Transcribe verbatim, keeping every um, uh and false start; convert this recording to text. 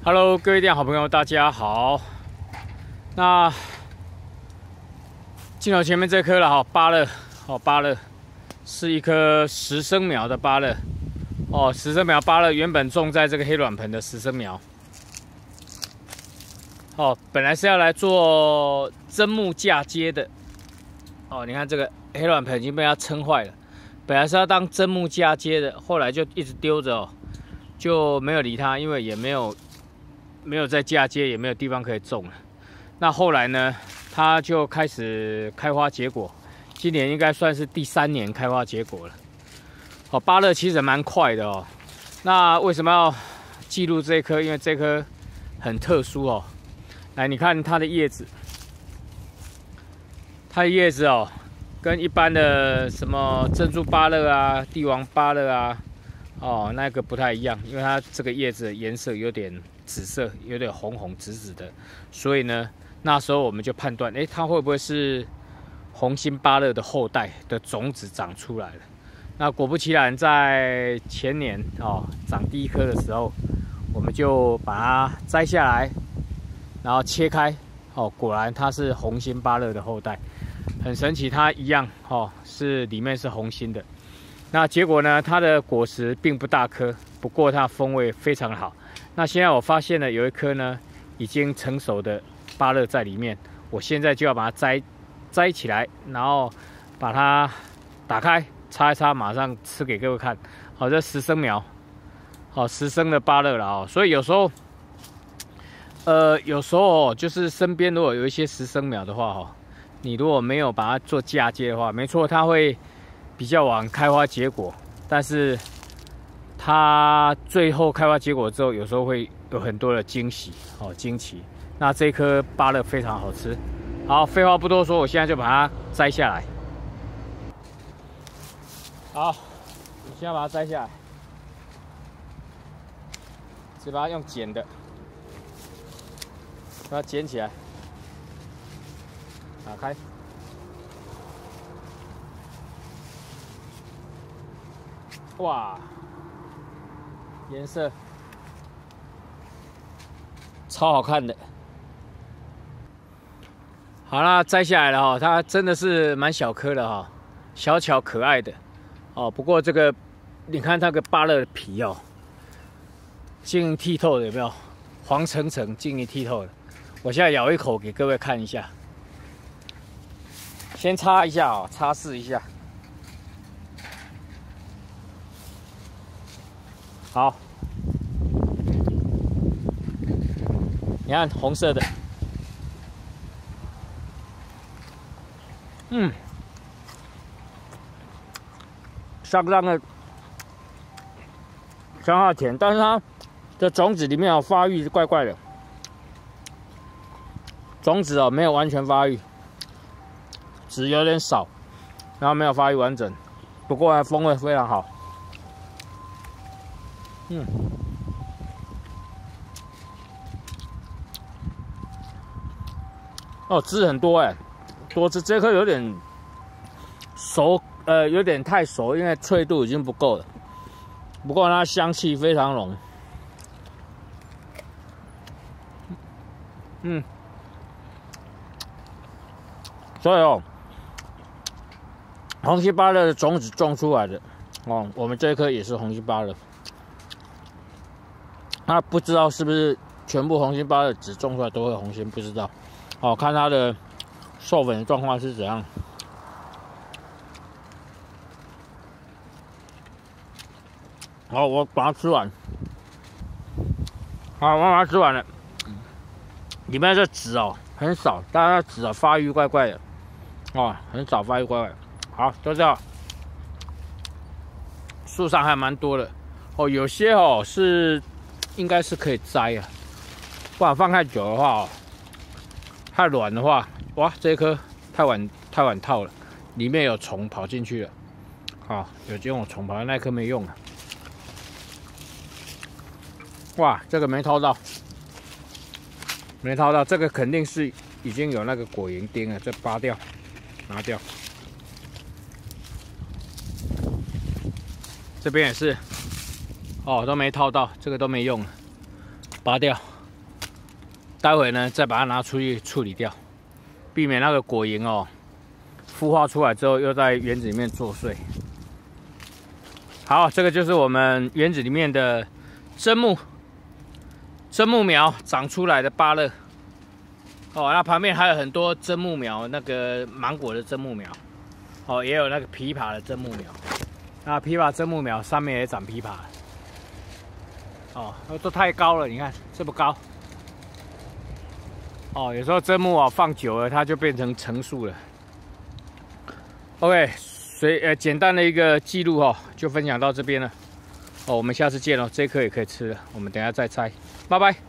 Hello， 各位店好朋友，大家好。那镜头前面这颗了哈，芭乐，哦，芭乐是一颗十生苗的芭乐，哦，十生苗芭乐原本种在这个黑卵盆的十生苗，哦，本来是要来做砧木嫁接的，哦，你看这个黑卵盆已经被它撑坏了，本来是要当砧木嫁接的，后来就一直丢着哦，就没有理它，因为也没有。 没有在嫁接，也没有地方可以种了。那后来呢，它就开始开花结果，今年应该算是第三年开花结果了。哦，芭乐其实蛮快的哦。那为什么要记录这颗？因为这颗很特殊哦。来，你看它的叶子，它的叶子哦，跟一般的什么珍珠芭乐啊、帝王芭乐啊，哦，那个不太一样，因为它这个叶子的颜色有点。 紫色有点红红紫紫的，所以呢，那时候我们就判断，哎，它会不会是红心芭乐的后代的种子长出来了？那果不其然，在前年哦长第一颗的时候，我们就把它摘下来，然后切开，哦，果然它是红心芭乐的后代，很神奇，它一样哦，是里面是红心的。那结果呢，它的果实并不大颗，不过它风味非常好。 那现在我发现了有一颗呢，已经成熟的芭乐在里面，我现在就要把它摘摘起来，然后把它打开擦一擦，马上吃给各位看。好，这十生苗，好十生的芭乐了哦。所以有时候，呃，有时候就是身边如果有一些十生苗的话，哈，你如果没有把它做嫁接的话，没错，它会比较晚开花结果，但是。 它最后开花结果之后，有时候会有很多的惊喜哦，惊奇。那这颗芭乐非常好吃。好，废话不多说，我现在就把它摘下来。好，我现在把它摘下来，只把它用剪的，把它剪起来，打开。 哇！ 颜色超好看的，好啦，摘下来了哈，它真的是蛮小颗的哈，小巧可爱的哦。不过这个，你看它个芭乐的皮哦，晶莹剔透的，有没有？黄澄澄、晶莹剔透的。我现在咬一口给各位看一下，先擦一下哦，擦拭一下。 好，你看红色的，嗯，相当的相当的甜，但是它的种子里面有发育怪怪的，种子哦没有完全发育，籽有点少，然后没有发育完整，不过它风味非常好。 嗯，哦，汁很多哎，多汁。这颗有点熟，呃，有点太熟，因为脆度已经不够了。不过它香气非常浓。嗯，所以哦，红心芭乐的种子种出来的哦，我们这一颗也是红心芭乐。 那不知道是不是全部红心芭乐籽种出来都会红心，不知道。哦，看它的授粉的状况是怎样。好，我把它吃完。好，我把它吃完了。里面的籽哦很少，但是它籽啊发育怪怪的，哦，很少发育怪怪的。好，就这样。树上还蛮多的。哦，有些哦是。 应该是可以摘啊，不然放太久的话哦，太软的话，哇，这一颗太晚太晚套了，里面有虫跑进去了，啊、哦，有这种虫跑，那颗没用了。哇，这个没掏到，没掏到，这个肯定是已经有那个果蝇叮了，这拔掉，拿掉。这边也是，哦，都没套到，这个都没用了，拔掉。 待会呢再把它拿出去处理掉，避免那个果蝇哦孵化出来之后又在园子里面作祟。好，这个就是我们园子里面的砧木，砧木苗长出来的芭乐。哦，那旁边还有很多砧木苗，那个芒果的砧木苗，哦，也有那个枇杷的砧木苗。那枇杷砧木苗上面也长枇杷。哦，都太高了，你看这么高。哦，有时候砧木啊放久了，它就变成成树了。OK， 随呃简单的一个记录哦，就分享到这边了。哦，我们下次见喽，这一颗也可以吃了，我们等一下再拆，拜拜。